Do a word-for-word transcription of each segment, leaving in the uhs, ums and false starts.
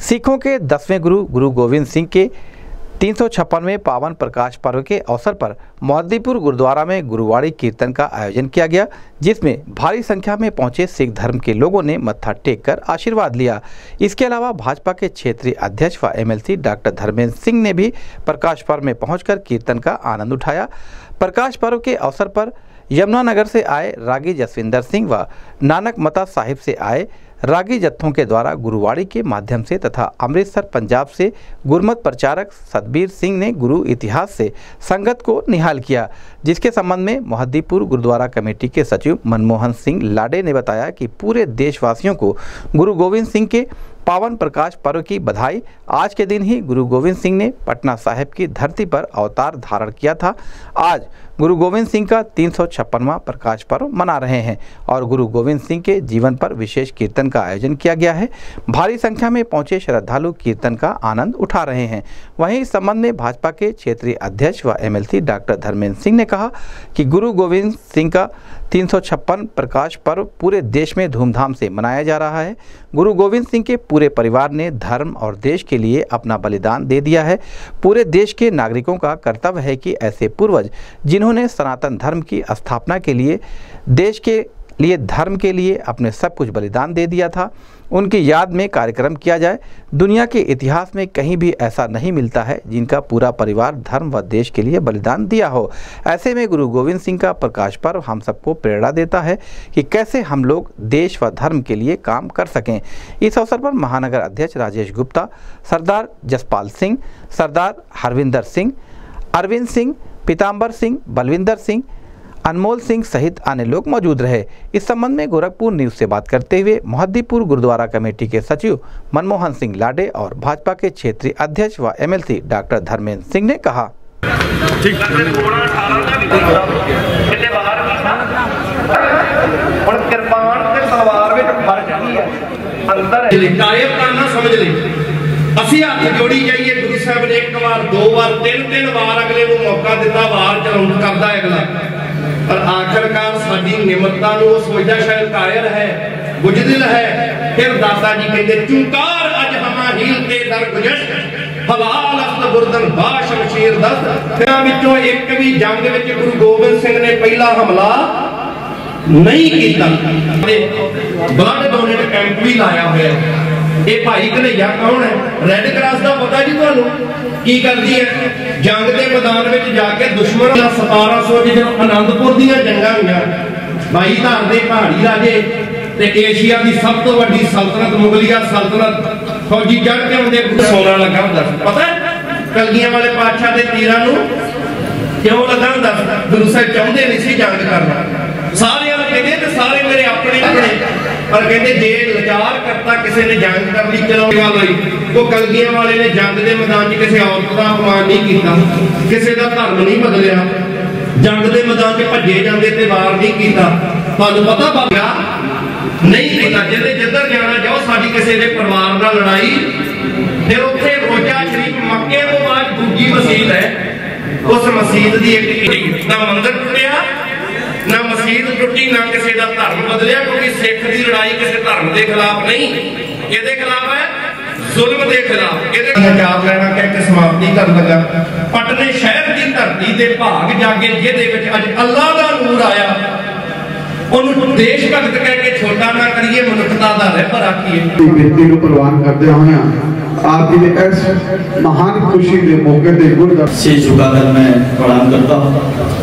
सिखों के दसवें गुरु गुरु गोविंद सिंह के तीन सौ छप्पनवें पावन प्रकाश पर्व के अवसर पर मोहद्दीपुर गुरुद्वारा में गुरुवाणी कीर्तन का आयोजन किया गया, जिसमें भारी संख्या में पहुंचे सिख धर्म के लोगों ने मत्था टेक कर आशीर्वाद लिया। इसके अलावा भाजपा के क्षेत्रीय अध्यक्ष व एमएलसी डॉक्टर धर्मेंद्र सिंह ने भी प्रकाश पर्व में पहुंचकर कीर्तन का आनंद उठाया। प्रकाश पर्व के अवसर पर यमुनानगर से आए रागी जसविंदर सिंह व नानक मता साहिब से आए रागी जत्थों के द्वारा गुरुवाणी के माध्यम से तथा अमृतसर पंजाब से गुरमत प्रचारक सतबीर सिंह ने गुरु इतिहास से संगत को निहाल किया, जिसके संबंध में मोहद्दीपुर गुरुद्वारा कमेटी के सचिव मनमोहन सिंह लाडे ने बताया कि पूरे देशवासियों को गुरु गोविंद सिंह के पावन प्रकाश पर्व की बधाई। आज के दिन ही गुरु गोविंद सिंह ने पटना साहिब की धरती पर अवतार धारण किया था। आज गुरु गोविंद सिंह का तीन सौ छप्पनवां प्रकाश पर्व मना रहे हैं और गुरु गोविंद सिंह के जीवन पर विशेष कीर्तन का आयोजन किया गया है। भारी संख्या में पहुंचे श्रद्धालु कीर्तन का आनंद उठा रहे हैं। वहीं इस संबंध में भाजपा के क्षेत्रीय अध्यक्ष व एमएलसी डॉक्टर धर्मेंद्र सिंह ने कहा कि गुरु गोविंद सिंह का तीन सौ छप्पन प्रकाश पर्व पूरे देश में धूमधाम से मनाया जा रहा है। गुरु गोविंद सिंह के पूरे परिवार ने धर्म और देश के लिए अपना बलिदान दे दिया है। पूरे देश के नागरिकों का कर्तव्य है कि ऐसे पूर्वज जिन्होंने सनातन धर्म की स्थापना के लिए, देश के लिए, धर्म के लिए अपने सब कुछ बलिदान दे दिया था, उनकी याद में कार्यक्रम किया जाए। दुनिया के इतिहास में कहीं भी ऐसा नहीं मिलता है जिनका पूरा परिवार धर्म व देश के लिए बलिदान दिया हो। ऐसे में गुरु गोविंद सिंह का प्रकाश पर्व हम सबको प्रेरणा देता है कि कैसे हम लोग देश व धर्म के लिए काम कर सकें। इस अवसर पर महानगर अध्यक्ष राजेश गुप्ता, सरदार जसपाल सिंह, सरदार हरविंदर सिंह, अरविंद सिंह, पीताम्बर सिंह, बलविंदर सिंह, अनमोल सिंह सहित अन्य लोग मौजूद रहे। इस संबंध में गोरखपुर न्यूज से बात करते हुए मोहद्दीपुर गुरुद्वारा कमेटी के सचिव मनमोहन सिंह लाडे और भाजपा के क्षेत्रीय अध्यक्ष व एमएलसी डॉक्टर धर्मेंद्र सिंह ने कहा, ਅਸੀਂ ਹੱਥ ਜੋੜੀ ਜਾਈਏ। ਗੁਰੂ ਸਾਹਿਬ ਨੇ ਇੱਕ ਵਾਰ, ਦੋ ਵਾਰ, ਤਿੰਨ ਤਿੰਨ ਵਾਰ ਅਗਲੇ ਨੂੰ ਮੌਕਾ ਦਿੱਤਾ, ਵਾਰ ਚਲਾਉਣ ਕਰਦਾ ਅਗਲਾ, ਪਰ ਆਖਰਕਾਰ ਸਾਡੀ ਨਿਮਰਤਾ ਨੂੰ ਉਹ ਸੋਚਦਾ ਸ਼ਾਇਦ ਕਾਇਰ ਹੈ, ਬੁਝਦਿਲ ਹੈ। ਫਿਰ ਦਾਦਾ ਜੀ ਕਹਿੰਦੇ ਚੁੰਕਾਰ ਅੱਜ ਹਮਾ ਹੀਲ ਤੇ ਦਰ ਗੁਜਸ਼ ਹਲਾਲ ਅਸਤ ਗੁਰਦਨ ਬਾਸ਼ ਸ਼ਮਸ਼ੀਰ ਦਸਤ। ਇਹਨਾਂ ਵਿੱਚੋਂ ਇੱਕ ਵੀ ਜੰਗ ਵਿੱਚ ਗੁਰੂ ਗੋਬਿੰਦ ਸਿੰਘ ਨੇ ਪਹਿਲਾ ਹਮਲਾ ਨਹੀਂ ਕੀਤਾ। ਬਲੱਡ ਡੋਨੇਟ ਕੈਂਪ ਵੀ ਲਾਇਆ ਹੋਇਆ। ਇਹ ਭਾਈ ਕਨਈਆ ਕੌਣ ਹੈ? ਰੈੱਡ ਕਰਾਸ ਦਾ ਪਤਾ ਜੀ ਤੁਹਾਨੂੰ ਕੀ ਕਰਦੀ ਹੈ? ਜੰਗ ਦੇ ਮੈਦਾਨ ਵਿੱਚ ਜਾ ਕੇ ਦੁਸ਼ਮਣ ਦਾ ਸਤਾਰਾਂ ਸੌ ਜਦੋਂ ਅਨੰਦਪੁਰ ਦੀਆਂ ਜੰਗਾਂ ਹੋਈਆਂ, ਬਾਈ ਧਾਰ ਦੇ ਪਹਾੜੀ ਰਾਜੇ ਤੇ ਏਸ਼ੀਆ ਦੀ ਸਭ ਤੋਂ ਵੱਡੀ ਸਲਤਨਤ ਮੁਗਲਿਆ ਸਲਤਨਤ ਫੌਜੀ ਚੜ ਕੇ ਆਉਂਦੇ ਸੋਨਾ ਲੱਗਾ ਹੁੰਦਾ। ਪਤਾ ਕਲਗੀਆਂ ਵਾਲੇ ਪਾਤਸ਼ਾਹ ਦੇ ਤੀਰਾਂ ਨੂੰ ਕਿਉਂ ਲੱਗਾ ਹੁੰਦਾ? ਗੁਰੂ ਸਾਹਿਬ ਚਾਹੁੰਦੇ ਨਹੀਂ ਸੀ ਜੰਗ ਕਰਨਾ। ਸਾਰਿਆਂ ਨੂੰ ਕਹਿੰਦੇ ਤੇ ਸਾਰੇ ਮੇਰੇ ਆਪਣੇ ਆਪਣੇ, पर कहते जे लाचार करता किसी ने जंग कर ली चलाई, तो कलगियां वाले ने जंग के मैदान किसी औरत का अपमान नहीं किया, किसी का धर्म नहीं बदलिया, जंग के मैदान च भजे जाते ते वार नहीं किया। तुहानू पता बाबा नहीं किया, जिहदे जिधर जाना जाओ, साडी किसी के परिवार नाल लड़ाई, फिर उत्थे रोजा शरीफ मक्के तो बाद दूजी मसीत है, उस मसीत की एक ना मंदिर टुटिया, ना मसीत टुटी, ना किसी का धर्म बदलिया, क्योंकि सिख की लड़ाई किसी धर्म के खिलाफ नहीं, किहदे खिलाफ है? जुल्म के खिलाफ। चार लैना कह के समाप्ति कर लगा। पटने शहर की धरती के भाग जागे जिहदे विच अज अल्लाह का नूर आया, उन्होंने देश भगत कह के छोटा ना करिए, मनुष्यता का रहबर आखिए। बेनती को प्रवान करते हुए आप जी ने इस महान खुशी के मौके पर गुरु शीश झुकाकर मैं प्रणाम करता हूँ।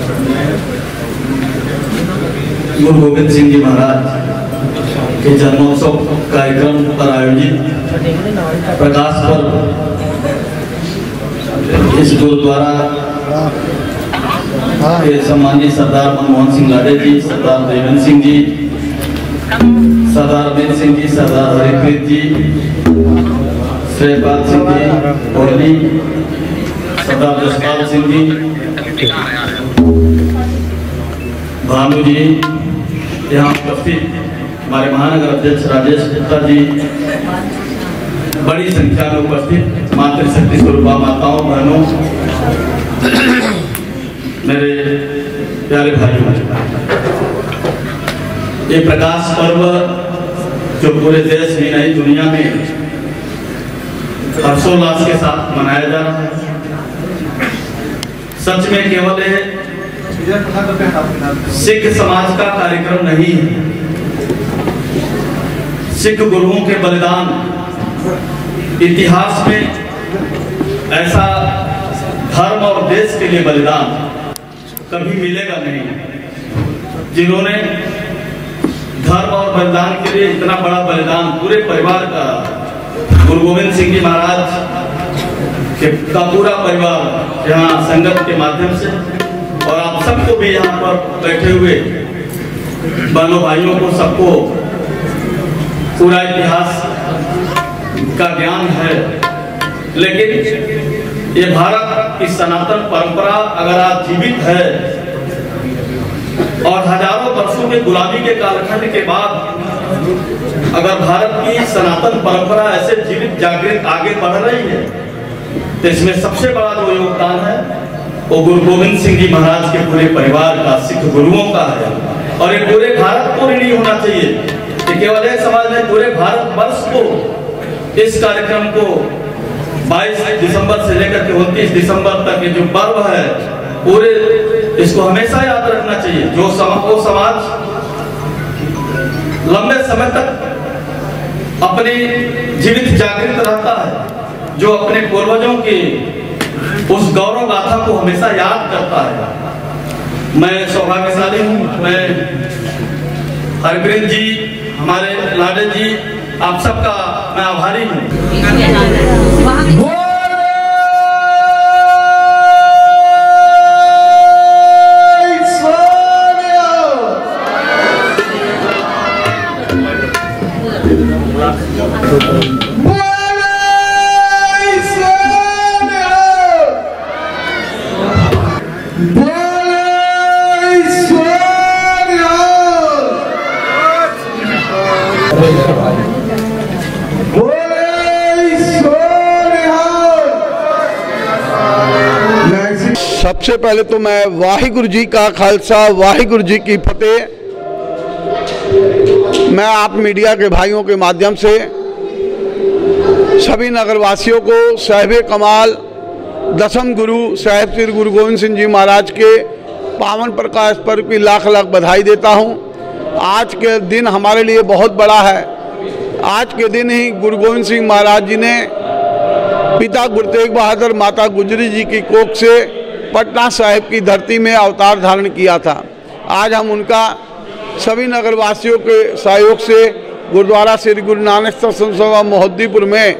गुरु गोविंद सिंह जी महाराज के जन्मोत्सव कार्यक्रम पर आयोजित प्रकाश पर्व इस गुरुद्वारा के सम्मानित सरदार मनमोहन सिंह लाडे जी, सरदार देवेंद्र सिंह जी, सरदार अमित सिंह जी, सरदार हरिप्रीत जी, श्रेयपाल सिंह जी कोहली, सरदार जसपाल सिंह जी, भानु जी, यहाँ उपस्थित हमारे महानगर अध्यक्ष राजेश गुप्ता जी, बड़ी संख्या में उपस्थित मातृशक्ति स्वरूपा माताओं बहनों, मेरे प्यारे भाइयों, ये प्रकाश पर्व जो पूरे देश में नहीं दुनिया में हर्षोल्लास के साथ मनाया जा रहा है। सच में केवल ये सिख समाज का कार्यक्रम नहीं है। सिख गुरुओं के बलिदान इतिहास में ऐसा धर्म और देश के लिए बलिदान कभी मिलेगा नहीं। जिन्होंने धर्म और बलिदान के लिए इतना बड़ा बलिदान पूरे परिवार का, गुरु गोविंद सिंह जी महाराज के का पूरा परिवार यहाँ संगत के माध्यम से, और आप सबको भी यहाँ पर बैठे हुए बहनों भाइयों को सबको पूरा इतिहास का ज्ञान है। लेकिन ये भारत की सनातन परंपरा अगर आज जीवित है और हजारों वर्षों के गुलामी के कालखंड के बाद अगर भारत की सनातन परंपरा ऐसे जीवित जागृत आगे बढ़ रही है, तो इसमें सबसे बड़ा जो योगदान है वो गुरु गोविंद सिंह जी महाराज के पूरे परिवार का, सिख गुरुओं का है। और ये पूरे भारत को नहीं होना चाहिए कि केवल एक समाज ने, पूरे भारत वर्ष को इस कार्यक्रम को बाईस दिसंबर से लेकर के उनतीस दिसंबर तक ये जो पर्व है पूरे, इसको हमेशा याद रखना चाहिए। जो समाज, वो समाज लंबे समय तक अपनी जीवित जागृत रहता है, जो अपने पूर्वजों की उस गौरव गाथा को हमेशा याद करता है। मैं सौभाग्यशाली हूँ, मैं हरप्रीत जी, हमारे लाडे जी, आप सबका मैं आभारी हूँ। सबसे पहले तो मैं वाहिगुरु जी का खालसा, वाहिगुरु जी की फतेह। मैं आप मीडिया के भाइयों के माध्यम से सभी नगरवासियों को साहिब कमाल दसम गुरु साहिब श्री गुरु गोविंद सिंह जी महाराज के पावन प्रकाश पर्व की लाख लाख बधाई देता हूं। आज के दिन हमारे लिए बहुत बड़ा है। आज के दिन ही गुरु गोविंद सिंह महाराज जी ने पिता गुरु तेग बहादुर माता गुजरी जी की कोख से पटना साहिब की धरती में अवतार धारण किया था। आज हम उनका सभी नगरवासियों के सहयोग से गुरुद्वारा श्री गुरु नानक सत्संग सभा मोहद्दीपुर में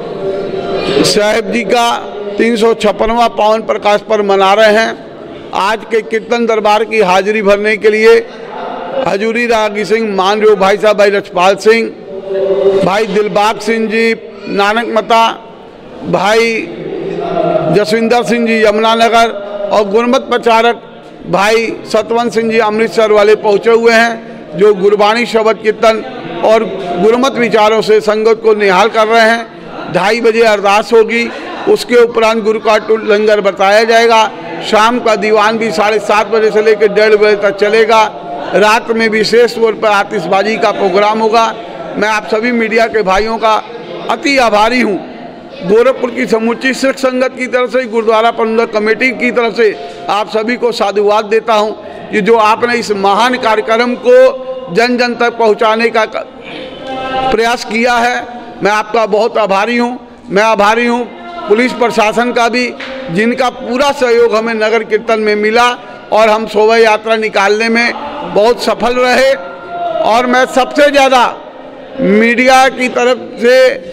साहिब जी का तीन सौ छप्पनवां पावन प्रकाश पर्व मना रहे हैं। आज के कीर्तन दरबार की हाजिरी भरने के लिए हजूरी रागी सिंह मान रहे भाई साहब, भाई रछपाल सिंह, भाई दिलबाग सिंह जी नानक मता, भाई जसविंदर सिंह जी यमुनानगर और गुरमत प्रचारक भाई सतवंत सिंह जी अमृतसर वाले पहुंचे हुए हैं, जो गुरबाणी शब्द कीर्तन और गुरमत विचारों से संगत को निहाल कर रहे हैं। ढाई बजे अरदास होगी, उसके उपरांत गुरु का लंगर बताया जाएगा। शाम का दीवान भी साढ़े सात बजे से लेकर डेढ़ बजे तक चलेगा। रात में विशेष तौर पर आतिशबाजी का प्रोग्राम होगा। मैं आप सभी मीडिया के भाइयों का अति आभारी हूँ। गोरखपुर की समूची सिख संगत की तरफ से, गुरुद्वारा प्रबंधक कमेटी की तरफ से आप सभी को साधुवाद देता हूं कि जो आपने इस महान कार्यक्रम को जन जन तक पहुंचाने का प्रयास किया है। मैं आपका बहुत आभारी हूं। मैं आभारी हूं पुलिस प्रशासन का भी, जिनका पूरा सहयोग हमें नगर कीर्तन में मिला और हम शोभा यात्रा निकालने में बहुत सफल रहे। और मैं सबसे ज़्यादा मीडिया की तरफ से,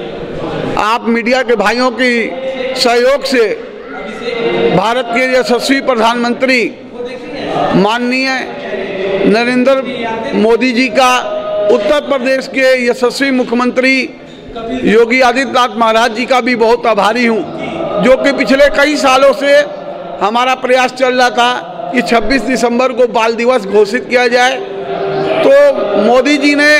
आप मीडिया के भाइयों की सहयोग से भारत के यशस्वी प्रधानमंत्री माननीय नरेंद्र मोदी जी का, उत्तर प्रदेश के यशस्वी मुख्यमंत्री योगी आदित्यनाथ महाराज जी का भी बहुत आभारी हूं, जो कि पिछले कई सालों से हमारा प्रयास चल रहा था कि छब्बीस दिसंबर को बाल दिवस घोषित किया जाए। तो मोदी जी ने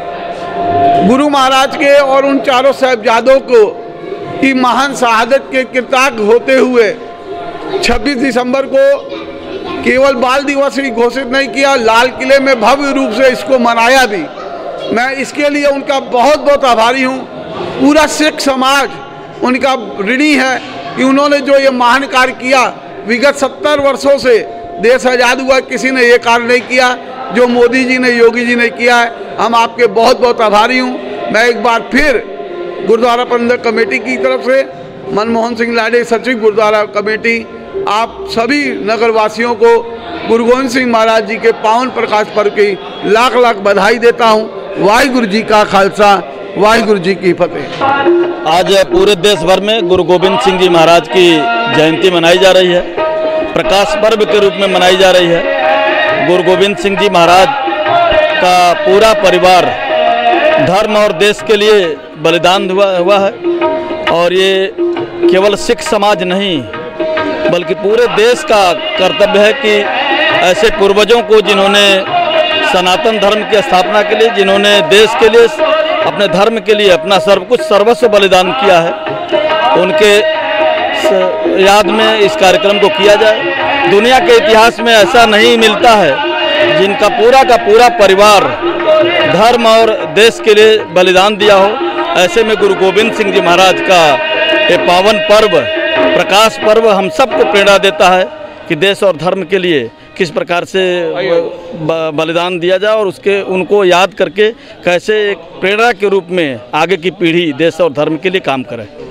गुरु महाराज के और उन चारों साहिबजादों को की महान शहादत के कृतज्ञ होते हुए छब्बीस दिसंबर को केवल बाल दिवस ही घोषित नहीं किया, लाल किले में भव्य रूप से इसको मनाया भी। मैं इसके लिए उनका बहुत बहुत आभारी हूँ। पूरा सिख समाज उनका ऋणी है कि उन्होंने जो ये महान कार्य किया। विगत सत्तर वर्षों से देश आज़ाद हुआ, किसी ने ये कार्य नहीं किया जो मोदी जी ने, योगी जी ने किया है। हम आपके बहुत बहुत आभारी हूँ। मैं एक बार फिर गुरुद्वारा प्रबंधक कमेटी की तरफ से, मनमोहन सिंह लाडे सचिव गुरुद्वारा कमेटी, आप सभी नगरवासियों को गुरु गोविंद सिंह महाराज जी के पावन प्रकाश पर्व की लाख लाख बधाई देता हूँ। वाहिगुरु जी का खालसा, वाहिगुरु जी की फतेह। आज पूरे देश भर में गुरु गोविंद सिंह जी महाराज की जयंती मनाई जा रही है, प्रकाश पर्व के रूप में मनाई जा रही है। गुरु गोविंद सिंह जी महाराज का पूरा परिवार धर्म और देश के लिए बलिदान हुआ हुआ है और ये केवल सिख समाज नहीं बल्कि पूरे देश का कर्तव्य है कि ऐसे पूर्वजों को जिन्होंने सनातन धर्म की स्थापना के लिए, जिन्होंने देश के लिए, अपने धर्म के लिए अपना सर्व कुछ सर्वस्व बलिदान किया है, उनके याद में इस कार्यक्रम को किया जाए। दुनिया के इतिहास में ऐसा नहीं मिलता है जिनका पूरा का पूरा परिवार धर्म और देश के लिए बलिदान दिया हो। ऐसे में गुरु गोविंद सिंह जी महाराज का ये पावन पर्व, प्रकाश पर्व, हम सबको प्रेरणा देता है कि देश और धर्म के लिए किस प्रकार से बलिदान दिया जाए और उसके उनको याद करके कैसे एक प्रेरणा के रूप में आगे की पीढ़ी देश और धर्म के लिए काम करे।